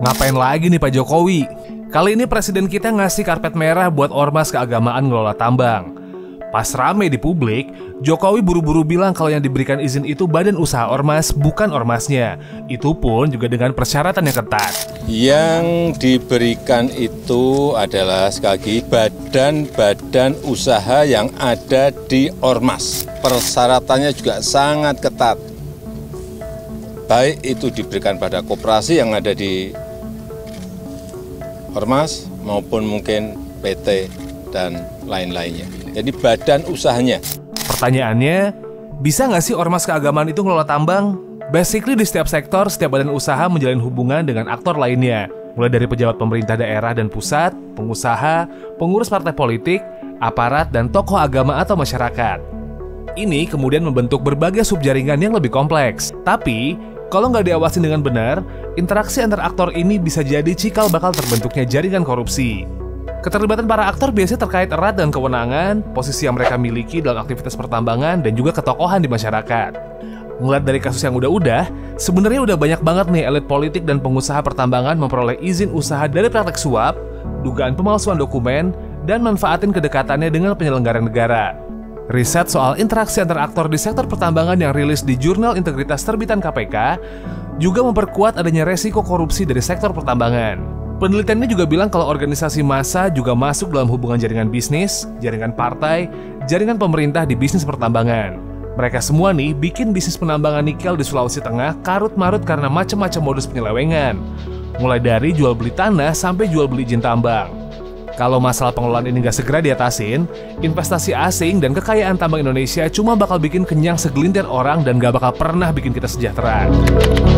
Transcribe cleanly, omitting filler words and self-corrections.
Ngapain lagi nih Pak Jokowi? Kali ini presiden kita ngasih karpet merah buat ormas keagamaan ngelola tambang. Pas rame di publik, Jokowi buru-buru bilang kalau yang diberikan izin itu badan usaha ormas, bukan ormasnya. Itu pun juga dengan persyaratan yang ketat. Yang diberikan itu adalah sekali lagi badan-badan usaha yang ada di ormas. Persyaratannya juga sangat ketat. Baik itu diberikan pada koperasi yang ada di ormas maupun mungkin PT dan lain-lainnya. Jadi badan usahanya. Pertanyaannya, bisa nggak sih ormas keagamaan itu ngelola tambang? Basically di setiap sektor, setiap badan usaha menjalin hubungan dengan aktor lainnya. Mulai dari pejabat pemerintah daerah dan pusat, pengusaha, pengurus partai politik, aparat, dan tokoh agama atau masyarakat. Ini kemudian membentuk berbagai subjaringan yang lebih kompleks. Tapi, kalau nggak diawasin dengan benar, interaksi antar aktor ini bisa jadi cikal bakal terbentuknya jaringan korupsi. Keterlibatan para aktor biasanya terkait erat dengan kewenangan, posisi yang mereka miliki dalam aktivitas pertambangan, dan juga ketokohan di masyarakat. Ngeliat dari kasus yang udah-udah, sebenarnya udah banyak banget nih elit politik dan pengusaha pertambangan memperoleh izin usaha dari praktek suap, dugaan pemalsuan dokumen, dan manfaatin kedekatannya dengan penyelenggara negara. Riset soal interaksi antar aktor di sektor pertambangan yang rilis di Jurnal Integritas Terbitan KPK juga memperkuat adanya resiko korupsi dari sektor pertambangan. Penelitiannya juga bilang kalau organisasi massa juga masuk dalam hubungan jaringan bisnis, jaringan partai, jaringan pemerintah di bisnis pertambangan. Mereka semua nih bikin bisnis penambangan nikel di Sulawesi Tengah karut-marut karena macam-macam modus penyelewengan. Mulai dari jual beli tanah sampai jual beli izin tambang. Kalau masalah pengelolaan ini nggak segera diatasin, investasi asing dan kekayaan tambang Indonesia cuma bakal bikin kenyang segelintir orang dan nggak bakal pernah bikin kita sejahtera.